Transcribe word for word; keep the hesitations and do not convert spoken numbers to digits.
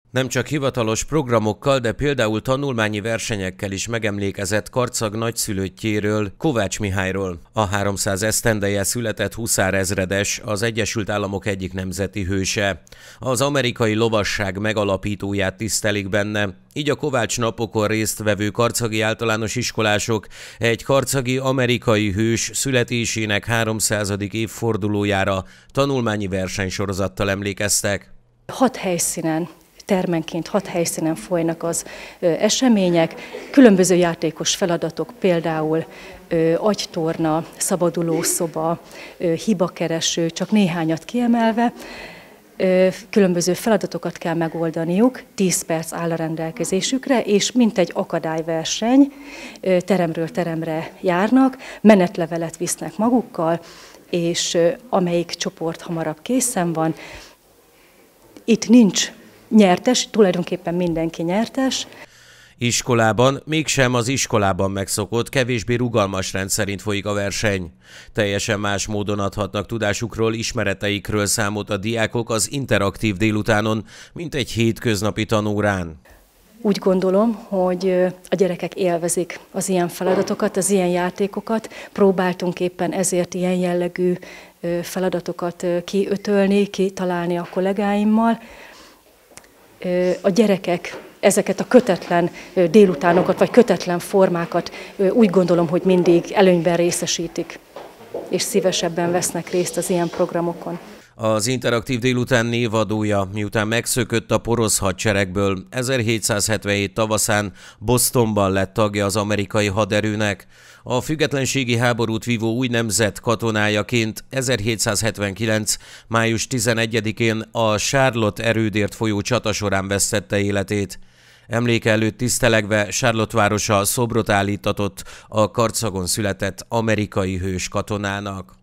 Nem csak hivatalos programokkal, de például tanulmányi versenyekkel is megemlékezett Karcag nagyszülöttjéről, Kovács Mihályról. A háromszáz esztendeje született huszárezredes, az Egyesült Államok egyik nemzeti hőse. Az amerikai lovasság megalapítóját tisztelik benne, így a Kovács napokon résztvevő karcagi általános iskolások egy karcagi amerikai hős születésének háromszázadik évfordulójára tanulmányi versenysorozattal emlékeztek. Hat helyszínen, termenként hat helyszínen folynak az ö, események, különböző játékos feladatok, például ö, agytorna, szabadulószoba, ö, hibakereső, csak néhányat kiemelve. Ö, különböző feladatokat kell megoldaniuk, tíz perc áll a rendelkezésükre, és mintegy akadályverseny, ö, teremről teremre járnak, menetlevelet visznek magukkal, és ö, amelyik csoport hamarabb készen van. Itt nincs nyertes, tulajdonképpen mindenki nyertes. Iskolában mégsem az iskolában megszokott, kevésbé rugalmas rend szerint folyik a verseny. Teljesen más módon adhatnak tudásukról, ismereteikről számot a diákok az interaktív délutánon, mint egy hétköznapi tanórán. Úgy gondolom, hogy a gyerekek élvezik az ilyen feladatokat, az ilyen játékokat. Próbáltunk éppen ezért ilyen jellegű feladatokat kiötölni, kitalálni a kollégáimmal. A gyerekek ezeket a kötetlen délutánokat, vagy kötetlen formákat úgy gondolom, hogy mindig előnyben részesítik, és szívesebben vesznek részt az ilyen programokon. Az interaktív délután névadója, miután megszökött a porosz hadseregből, ezerhétszázhetvenhét tavaszán Bostonban lett tagja az amerikai haderőnek. A függetlenségi háborút vívó új nemzet katonájaként ezerhétszázhetvenkilenc. május tizenegyedikén a Charlotte erődért folyó csata során vesztette életét. Emléke előtt tisztelegve Charlotte városa szobrot állítatott a Karcagon született amerikai hős katonának.